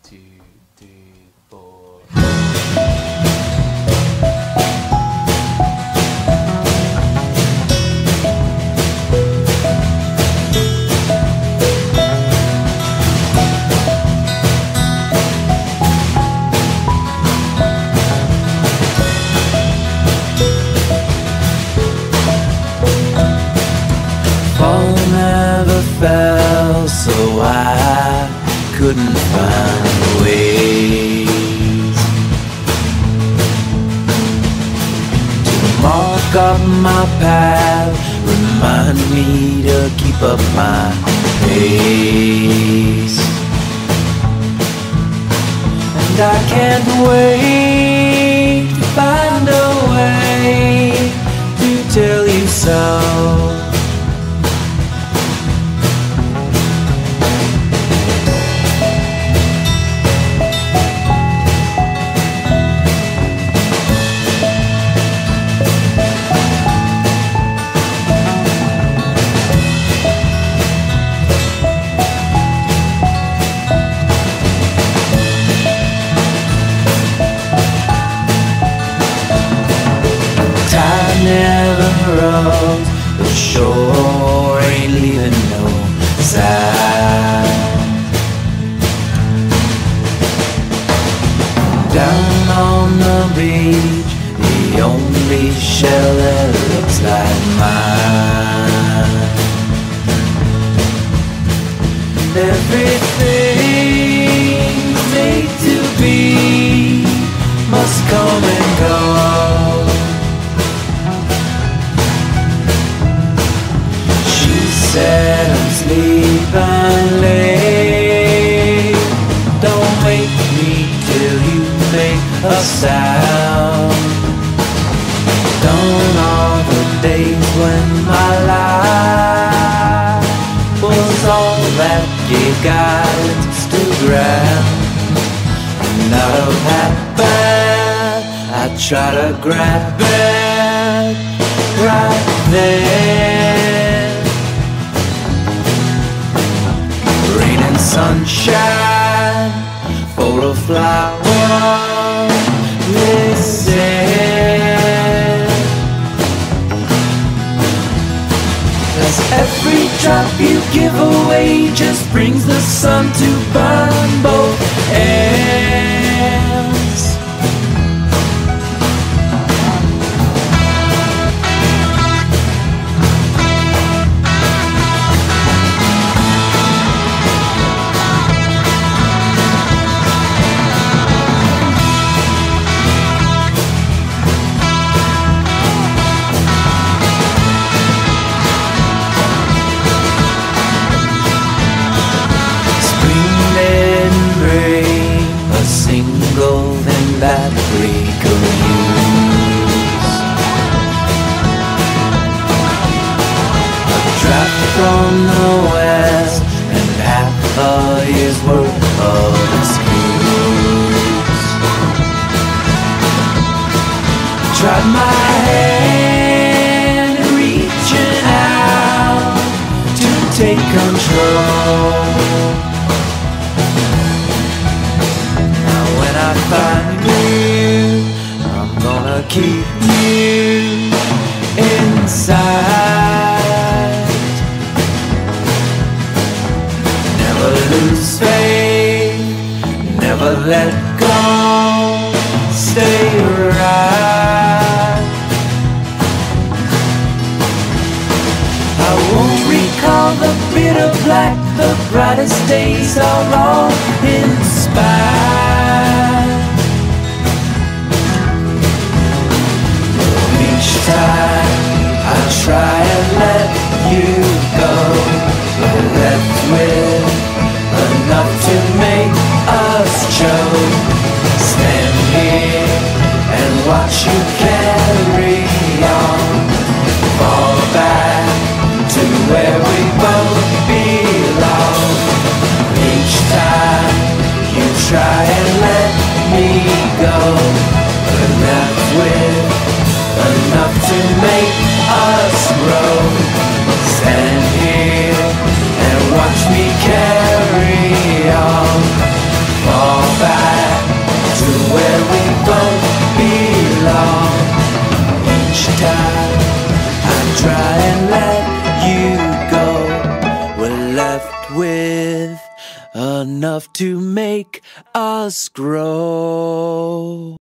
2, 3, 4. Fall never fell, so I couldn't find ways to mark up my path, remind me to keep up my pace. And I can't wait to find a way to tell you so. Never rose, the shore ain't leaving no sign. Down on the beach, the only shell that looks like mine. Everything made to be must come and go. Said I'm sleeping late. Don't wake me till you make a sound. Gone are the days when my life was all that gave guidance to ground. And out of habit I try to grab it right there. Sunshine for a flower, they say. As every drop you give away just brings the sun to burn both ends. That we could use a draft from the west and half a year's worth of excuse. Tried my hand reaching out to take control. I find you, I'm gonna keep you inside. Never lose faith, never let go, stay right. I won't recall the bitter black, the brightest days are all inspired. I try and let you go, we're left with enough to make us choke. Stand here and watch you carry on, fall back to where we both belong. Each time you try and let me go, we're left with enough to make us grow. Stand here and watch me carry on. try and let you go, we're left with enough to make us grow.